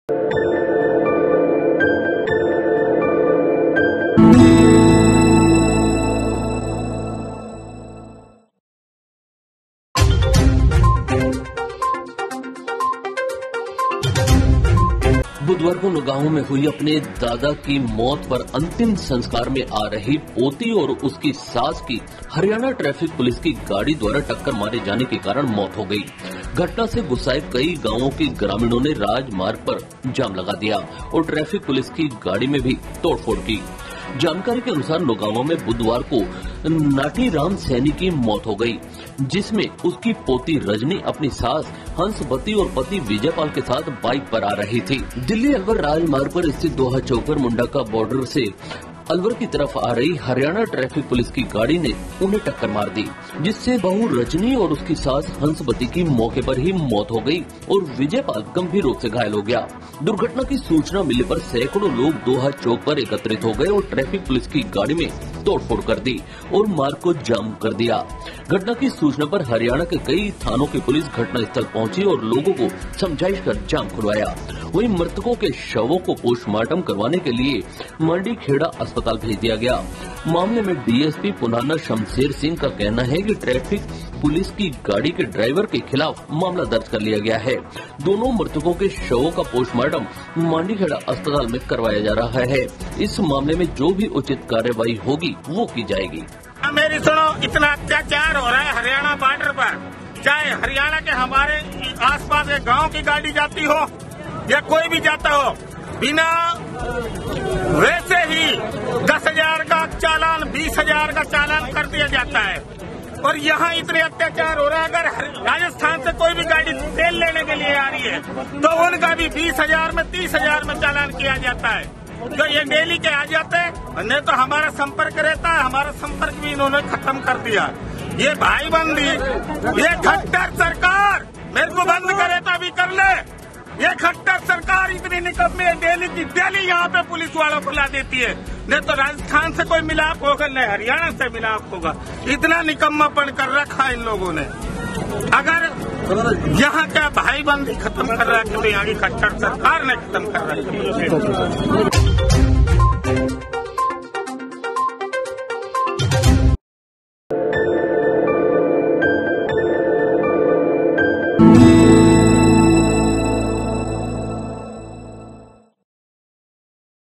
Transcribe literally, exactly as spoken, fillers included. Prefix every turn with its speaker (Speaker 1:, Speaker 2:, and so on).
Speaker 1: बुधवार को नौगांव में हुई अपने दादा की मौत पर अंतिम संस्कार में आ रही पोती और उसकी सास की हरियाणा ट्रैफिक पुलिस की गाड़ी द्वारा टक्कर मारे जाने के कारण मौत हो गई। घटना से गुस्साए कई गांवों के ग्रामीणों ने राजमार्ग पर जाम लगा दिया और ट्रैफिक पुलिस की गाड़ी में भी तोड़फोड़ की। जानकारी के अनुसार नौगांव में बुधवार को नाटीराम सैनी की मौत हो गई, जिसमें उसकी पोती रजनी अपनी सास हंसवती और पति विजयपाल के साथ बाइक पर आ रही थी। दिल्ली अलवर राजमार्ग पर स्थित दोहा चौक पर मुंडा का बॉर्डर से अलवर की तरफ आ रही हरियाणा ट्रैफिक पुलिस की गाड़ी ने उन्हें टक्कर मार दी, जिससे बहू रजनी और उसकी सास हंसवती की मौके पर ही मौत हो गई और विजयपाल गंभीर रूप से घायल हो गया। दुर्घटना की सूचना मिलने पर सैकड़ों लोग दोहा चौक पर एकत्रित हो गए और ट्रैफिक पुलिस की गाड़ी में तोड़फोड़ कर दी और मार्ग को जाम कर दिया। घटना की सूचना पर हरियाणा के कई थानों की पुलिस घटनास्थल पहुंची और लोगों को समझाइश कर जाम खुलवाया। वहीं मृतकों के शवों को पोस्टमार्टम करवाने के लिए मंडी खेड़ा अस्पताल भेज दिया गया। मामले में डीएसपी पुनाना शमशेर सिंह का कहना है कि ट्रैफिक पुलिस की गाड़ी के ड्राइवर के खिलाफ मामला दर्ज कर लिया गया है। दोनों मृतकों के शवों का पोस्टमार्टम मंडी खेड़ा अस्पताल में करवाया जा रहा है। इस मामले में जो भी उचित कार्रवाई होगी वो की जाएगी।
Speaker 2: मेरी सुनो, इतना अत्याचार हो रहा है हरियाणा बॉर्डर पर, चाहे हरियाणा के हमारे आसपास के गांव की गाड़ी जाती हो या कोई भी जाता हो, बिना वैसे ही दस हजार का चालान, बीस हजार का चालान कर दिया जाता है। और यहाँ इतने अत्याचार हो रहा है। अगर राजस्थान से कोई भी गाड़ी तेल लेने के लिए आ रही है तो उनका भी बीस हजार में, तीस हजार में चालान किया जाता है। तो ये डेली के आ जाते हैं, नहीं तो हमारा संपर्क रहता है, हमारा संपर्क भी इन्होंने खत्म कर दिया। ये भाईबंदी, ये खट्टर सरकार मेरे को बंद करे तो अभी कर ले। ये खट्टर सरकार इतनी निकम्मी है, डेली की डेली यहाँ पे पुलिस वालों को ला देती है। नहीं तो राजस्थान से कोई मिलाप होगा, नहीं हरियाणा से मिलाप होगा। इतना निकम्मापन कर रखा इन लोगों ने। अगर यहाँ का भाईबंदी खत्म कर रहा है तो यहाँ की खट्टर सरकार ने खत्म कर रहा है।